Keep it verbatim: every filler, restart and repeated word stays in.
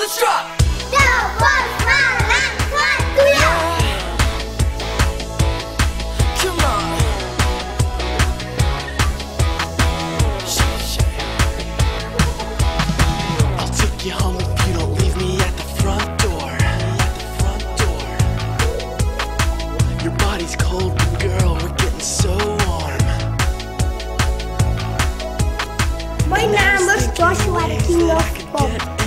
let's drop. Come on. I'll take you home if you don't leave me at the front door. At the front door. Your body's cold, but girl, we're getting so warm. My name is Joshua, the king of pop.